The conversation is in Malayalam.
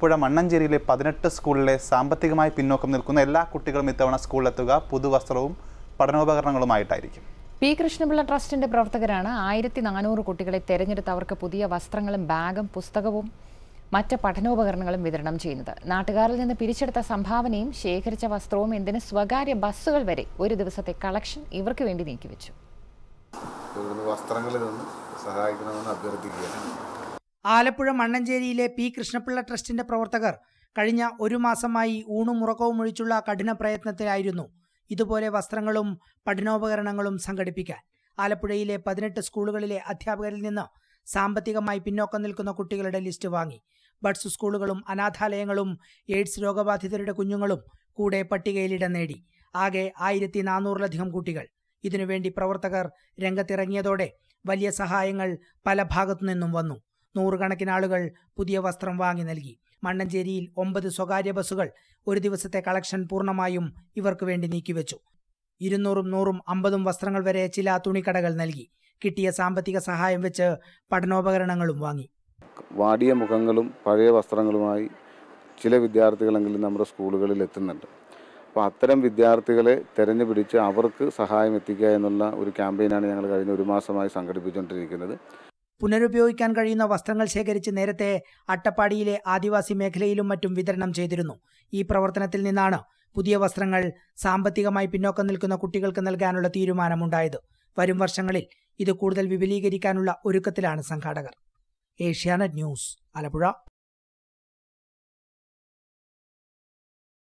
ആലപ്പുഴ മണ്ണഞ്ചേരിയിലെ 18 സ്കൂളിലെ സാമ്പത്തികമായി പിന്നോക്കം നിൽക്കുന്ന എല്ലാ കുട്ടികളും ഇത്തവണ സ്കൂളിലെത്തുക പുതുവസ്ത്രവും പഠനോപകരണങ്ങളുമായിട്ടായിരിക്കും. പി കൃഷ്ണപിള്ള ട്രസ്റ്റിന്റെ പ്രവർത്തകരാണ് 1400 കുട്ടികളെ തെരഞ്ഞെടുത്ത് അവർക്ക് പുതിയ വസ്ത്രങ്ങളും ബാഗും പുസ്തകവും മറ്റ് പഠനോപകരണങ്ങളും വിതരണം ചെയ്യുന്നത്. നാട്ടുകാരിൽ നിന്ന് പിരിച്ചെടുത്ത സംഭാവനയും ശേഖരിച്ച വസ്ത്രവും എന്തിന് സ്വകാര്യ ബസ്സുകൾ വരെ ഒരു ദിവസത്തെ കളക്ഷൻ ഇവർക്ക് വേണ്ടി നീക്കിവെച്ചു. ആലപ്പുഴ മണ്ണഞ്ചേരിയിലെ പി കൃഷ്ണപിള്ള ട്രസ്റ്റിന്റെ പ്രവർത്തകർ കഴിഞ്ഞ ഒരു മാസമായി ഊണും ഉറക്കവും ഒഴിച്ചുള്ള കഠിന പ്രയത്നത്തിലായിരുന്നു ഇതുപോലെ വസ്ത്രങ്ങളും പഠനോപകരണങ്ങളും സംഘടിപ്പിക്കാൻ. ആലപ്പുഴയിലെ 18 സ്കൂളുകളിലെ അധ്യാപകരിൽ നിന്ന് സാമ്പത്തികമായി പിന്നോക്കം നിൽക്കുന്ന കുട്ടികളുടെ ലിസ്റ്റ് വാങ്ങി. ബഡ്സ് സ്കൂളുകളും അനാഥാലയങ്ങളും എയ്ഡ്സ് രോഗബാധിതരുടെ കുഞ്ഞുങ്ങളും കൂടെ പട്ടികയിലിടം നേടി. ആകെ 1400-ലധികം കുട്ടികൾ. ഇതിനുവേണ്ടി പ്രവർത്തകർ രംഗത്തിറങ്ങിയതോടെ വലിയ സഹായങ്ങൾ പല ഭാഗത്തു നിന്നും വന്നു. നൂറുകണക്കിന് ആളുകൾ പുതിയ വസ്ത്രം വാങ്ങി നൽകി. മണ്ണഞ്ചേരിയിൽ 9 സ്വകാര്യ ബസ്സുകൾ ഒരു ദിവസത്തെ കളക്ഷൻ പൂർണ്ണമായും ഇവർക്ക് വേണ്ടി നീക്കിവെച്ചു. 200-ഉം 100-ഉം 50-ഉം വസ്ത്രങ്ങൾ വരെ ചില തുണിക്കടകൾ നൽകി. കിട്ടിയ സാമ്പത്തിക സഹായം വെച്ച് പഠനോപകരണങ്ങളും വാങ്ങി. വാടിയ മുഖങ്ങളും പഴയ വസ്ത്രങ്ങളുമായി ചില വിദ്യാർത്ഥികളെങ്കിലും നമ്മുടെ സ്കൂളുകളിൽ എത്തുന്നുണ്ട്. അപ്പോൾ അത്തരം വിദ്യാർത്ഥികളെ തെരഞ്ഞുപിടിച്ച് അവർക്ക് സഹായം എത്തിക്കുക എന്നുള്ള ഒരു ക്യാമ്പയിനാണ് ഞങ്ങൾ കഴിഞ്ഞ ഒരു മാസമായി സംഘടിപ്പിച്ചുകൊണ്ടിരിക്കുന്നത്. പുനരുപയോഗിക്കാൻ കഴിയുന്ന വസ്ത്രങ്ങൾ ശേഖരിച്ച് നേരത്തെ അട്ടപ്പാടിയിലെ ആദിവാസി മേഖലയിലും മറ്റും വിതരണം ചെയ്തിരുന്നു. ഈ പ്രവർത്തനത്തിൽ നിന്നാണ് പുതിയ വസ്ത്രങ്ങൾ സാമ്പത്തികമായി പിന്നോക്കം നിൽക്കുന്ന കുട്ടികൾക്ക് നൽകാനുള്ള തീരുമാനമുണ്ടായത്. വരും വർഷങ്ങളിൽ ഇത് കൂടുതൽ വിപുലീകരിക്കാനുള്ള ഒരുക്കത്തിലാണ് സംഘാടകർ. ഏഷ്യാനെറ്റ് ന്യൂസ്, ആലപ്പുഴ.